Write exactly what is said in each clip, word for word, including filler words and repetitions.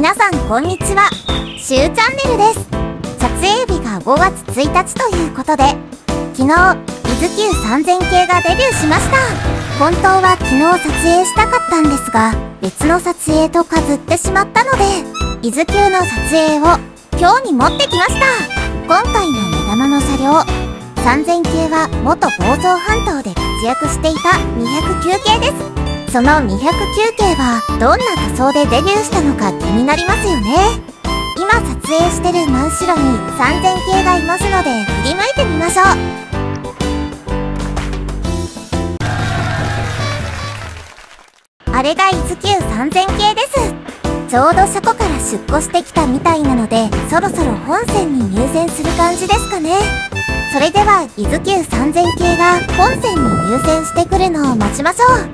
皆さんこんにちは、しゅうチャンネルです。撮影日がごがつついたちということで、昨日伊豆急さんぜん系がデビューしました。本当は昨日撮影したかったんですが、別の撮影とかずってしまったので、伊豆急の撮影を今日に持ってきました。今回の目玉の車両さんぜん系は元房総半島で活躍していたにひゃくきゅう系です。そのにひゃくきゅう系はどんな仮装でデビューしたのか気になりますよね。今撮影してる真後ろにさんぜん系がいますので振り向いてみましょう。あれが伊豆急さんぜん系です。ちょうど車庫から出庫してきたみたいなので、そろそろ本線に入線する感じですかね。それでは伊豆急さんぜん系が本線に入線してくるのを待ちましょう。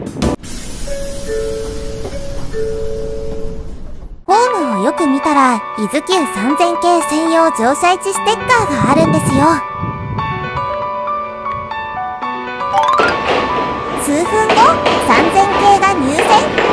ホームをよく見たら伊豆急さんぜん系専用乗車位置ステッカーがあるんですよ。数分後、さんぜん系が入線。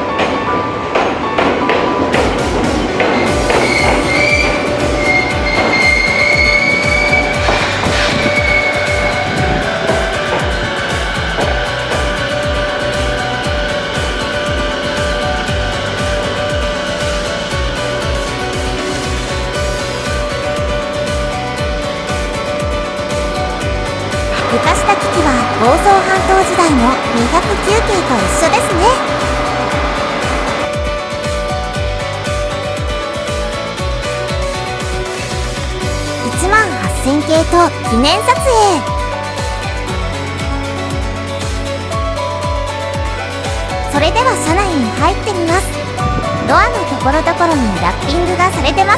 床下機器は房総半島時代のにひゃくきゅう系と一緒ですね。いちまんはっせん系と記念撮影。それでは車内に入ってみます。ドアのところどころにラッピングがされてます。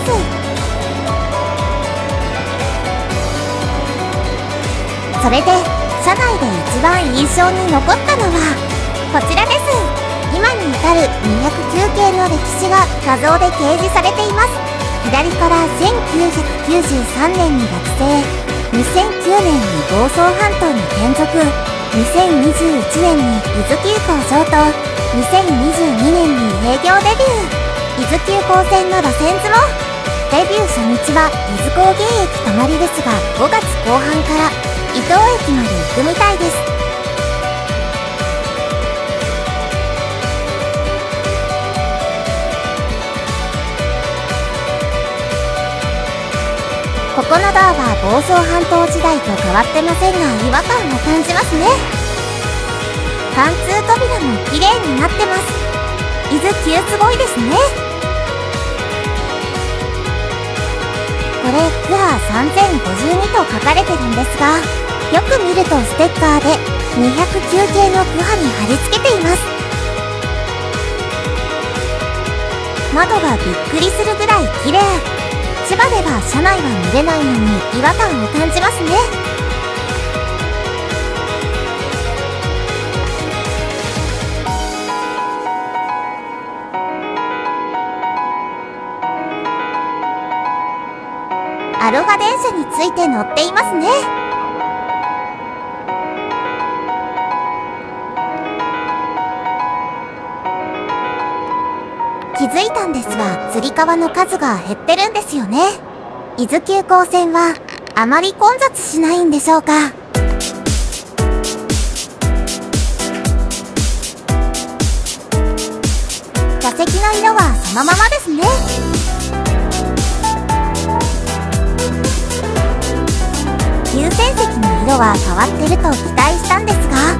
それで車内で一番印象に残ったのはこちらです。今に至るにひゃくきゅう系の歴史が画像で掲示されています。左からせんきゅうひゃくきゅうじゅうさんねんに落成、にせんきゅうねんに房総半島に転属、にせんにじゅういちねんに伊豆急行上とにせんにじゅうにねんに営業デビュー。伊豆急行線の路線図もデビュー初日は伊豆高原駅止まりですが、ごがつこう半から伊東駅まで行くみたいです。ここのドアは房総半島時代と変わってませんが、違和感を感じますね。貫通扉も綺麗になってます。伊豆急すごいですね。これクハさんぜんごじゅうにと書かれてるんですが、よく見るとステッカーでにひゃくきゅう系のクハに貼り付けています。窓がびっくりするぐらい綺麗。千葉では車内は見れないのに違和感を感じますね。アロハ電車について乗っていますね。気づいたんですが、つり革の数が減ってるんですよね。伊豆急行線はあまり混雑しないんでしょうか。座席の色はそのままですね。優先席の色は変わってると期待したんですが、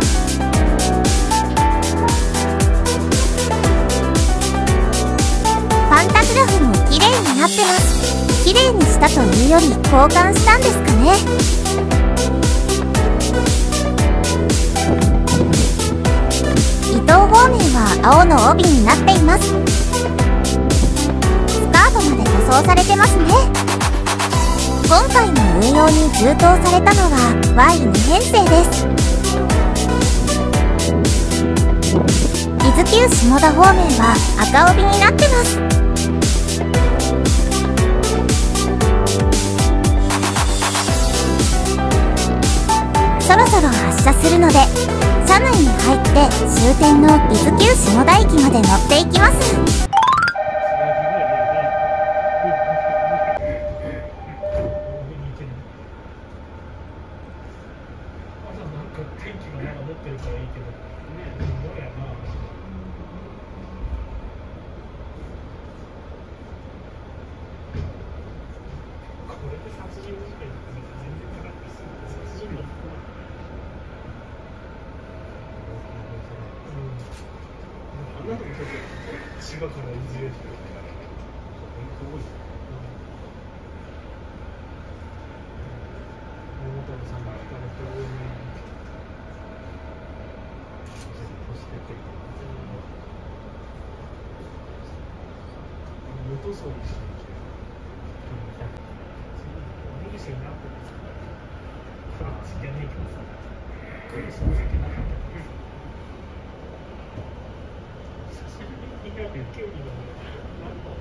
パンタグラフも綺麗になってます。綺麗にしたというより交換したんですかね。伊東方面は青の帯になっています。スカートまで塗装されてますね。今回の運用に充当されたのは ワイに 編成です。伊豆急下田方面は赤帯になってます。そろそろ発車するので車内に入って終点の伊豆急下田駅まで乗っていきます。 ってるからいいけどね、どうやな。これで殺人事件とか全然かかってす殺人のあんなとこちょっと血がからいずれてるからすごいですね。大本さんが働く上に干してて元そうにしてるおにぎりになってるんですか。これ好きじゃねえけどさ、これそうついてなかったからさ、久しぶりにやる興味がなんか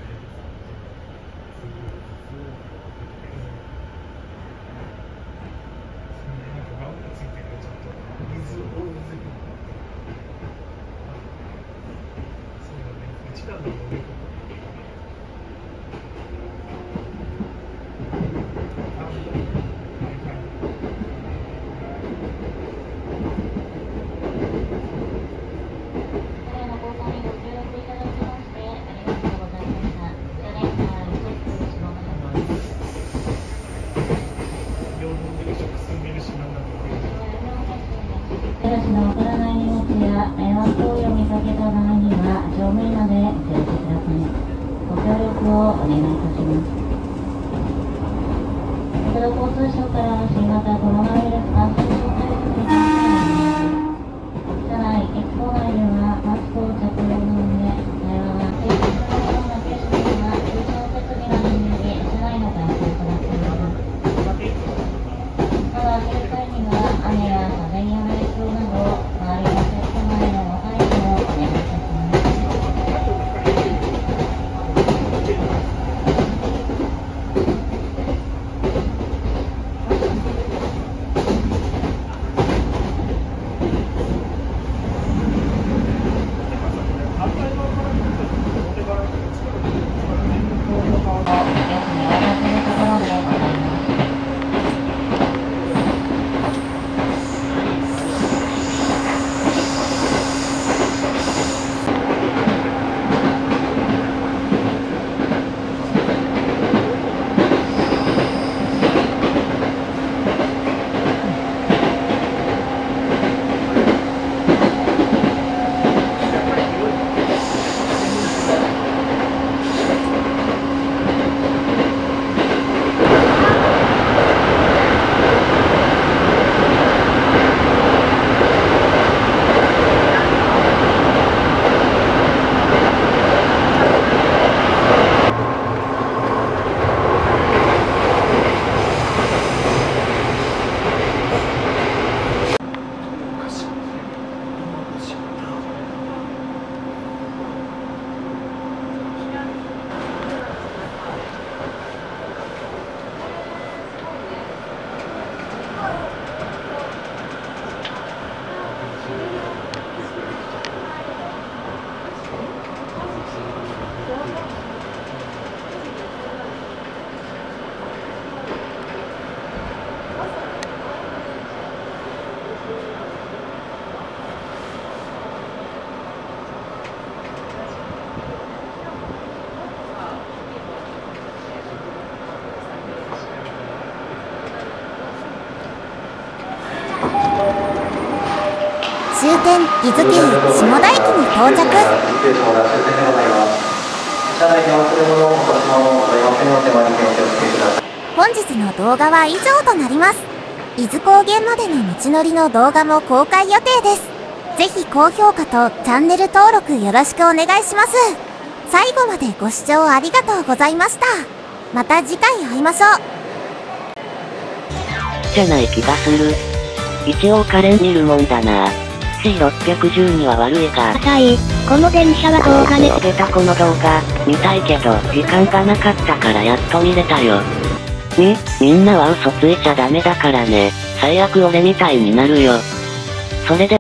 ついてるちょっと水を追うぜ。そうだね、一段の乗り込む。 手足のわからない荷物や迷惑行為を見かけた場合には乗務員までお知らせください。ご協力をお願いいたします。国土交通省から新型コロナウイルス感染症対策に関する車内、駅構内ではマスクを着用の上、会話は停止するような景色や空調設備などにより車内の換気を行っています。窓を開ける際には雨や風による影響など周りの設備前のご配慮をお願いいたします。 終点伊豆急下田駅に到着。本日の動画は以上となります。伊豆高原までの道のりの動画も公開予定です。ぜひ高評価とチャンネル登録よろしくお願いします。最後までご視聴ありがとうございました。また次回会いましょう。 じゃない気がする。一応カレンにいるもんだな。シーろっぴゃくじゅうに は悪いか。 浅い。この電車は動画ね。 上げたこの動画、見たいけど、時間がなかったからやっと見れたよ。み、みんなは嘘ついちゃダメだからね。最悪俺みたいになるよ。それで